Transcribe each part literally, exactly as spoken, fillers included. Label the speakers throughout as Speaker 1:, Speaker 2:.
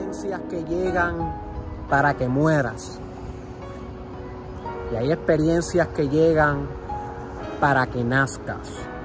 Speaker 1: experiencias que llegan para que mueras. Y hay experiencias que llegan para que nazcas.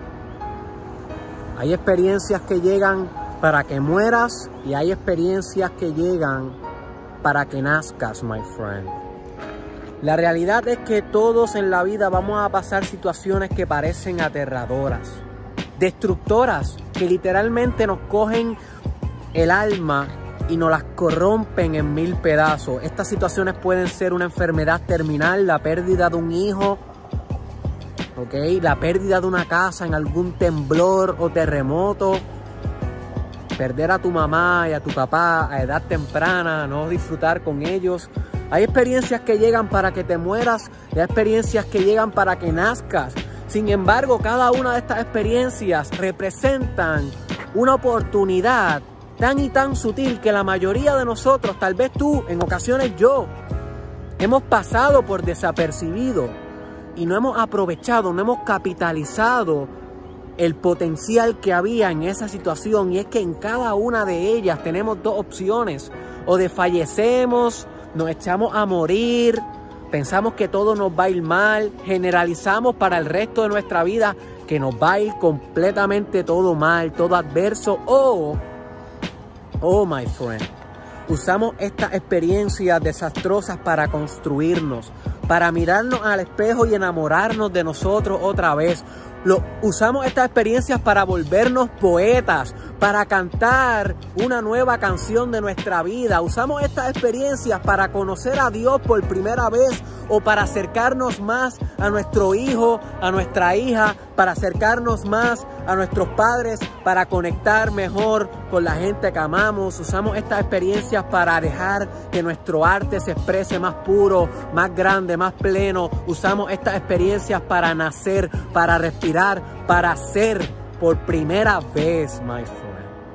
Speaker 1: Hay experiencias que llegan para que mueras y hay experiencias que llegan para que nazcas, my friend. La realidad es que todos en la vida vamos a pasar situaciones que parecen aterradoras, destructoras, que literalmente nos cogen el alma y nos las corrompen en mil pedazos. Estas situaciones pueden ser una enfermedad terminal, la pérdida de un hijo, ¿okay? La pérdida de una casa en algún temblor o terremoto, perder a tu mamá y a tu papá a edad temprana, no disfrutar con ellos. Hay experiencias que llegan para que te mueras y hay experiencias que llegan para que nazcas. Sin embargo, cada una de estas experiencias representan una oportunidad tan y tan sutil que la mayoría de nosotros, tal vez tú, en ocasiones yo, hemos pasado por desapercibido y no hemos aprovechado, no hemos capitalizado el potencial que había en esa situación. Y es que en cada una de ellas tenemos dos opciones: o desfallecemos, nos echamos a morir, pensamos que todo nos va a ir mal, generalizamos para el resto de nuestra vida que nos va a ir completamente todo mal, todo adverso, o, oh my friend, usamos estas experiencias desastrosas para construirnos, para mirarnos al espejo y enamorarnos de nosotros otra vez. Lo, usamos estas experiencias para volvernos poetas, para cantar una nueva canción de nuestra vida. Usamos estas experiencias para conocer a Dios por primera vez o para acercarnos más a nuestro hijo, a nuestra hija, para acercarnos más a nuestros padres, para conectar mejor con la gente que amamos. Usamos estas experiencias para dejar que nuestro arte se exprese más puro, más grande, más pleno. Usamos estas experiencias para nacer, para respirar, para ser por primera vez, my friend.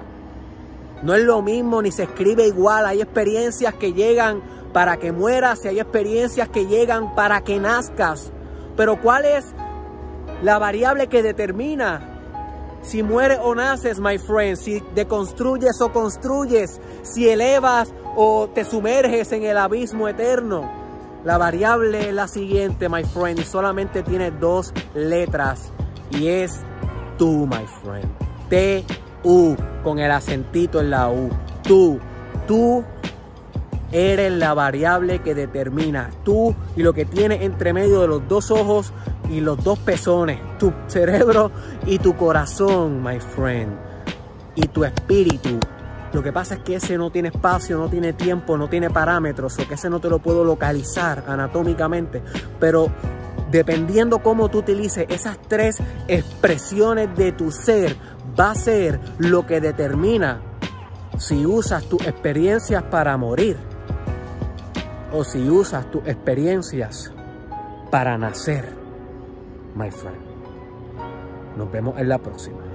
Speaker 1: No es lo mismo ni se escribe igual. Hay experiencias que llegan para que mueras y hay experiencias que llegan para que nazcas. Pero ¿cuál es la variable que determina si mueres o naces, my friend? Si deconstruyes o construyes, si elevas o te sumerges en el abismo eterno. La variable es la siguiente, my friend, y solamente tiene dos letras y es tú, my friend. T U, con el acentito en la U. Tú, tú eres la variable que determina. Tú y lo que tienes entre medio de los dos ojos y los dos pezones, tu cerebro y tu corazón, my friend, y tu espíritu. Lo que pasa es que ese no tiene espacio, no tiene tiempo, no tiene parámetros, o que ese no te lo puedo localizar anatómicamente, pero dependiendo cómo tú utilices esas tres expresiones de tu ser, va a ser lo que determina si usas tus experiencias para morir o si usas tus experiencias para nacer, my friend. Nos vemos en la próxima.